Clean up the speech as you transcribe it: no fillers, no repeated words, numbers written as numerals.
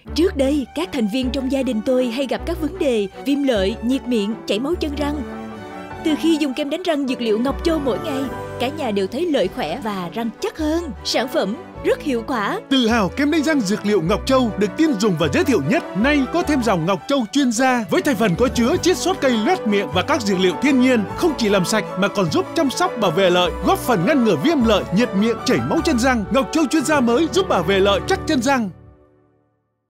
Trước đây, các thành viên trong gia đình tôi hay gặp các vấn đề viêm lợi, nhiệt miệng, chảy máu chân răng. Từ khi dùng kem đánh răng dược liệu Ngọc Châu mỗi ngày, cả nhà đều thấy lợi khỏe và răng chắc hơn. Sản phẩm rất hiệu quả. Tự hào kem đánh răng dược liệu Ngọc Châu được tin dùng và giới thiệu nhất. Nay có thêm dòng Ngọc Châu chuyên gia với thành phần có chứa chiết xuất cây loét miệng và các dược liệu thiên nhiên, không chỉ làm sạch mà còn giúp chăm sóc bảo vệ lợi, góp phần ngăn ngừa viêm lợi, nhiệt miệng, chảy máu chân răng. Ngọc Châu chuyên gia mới giúp bảo vệ lợi chắc chân răng.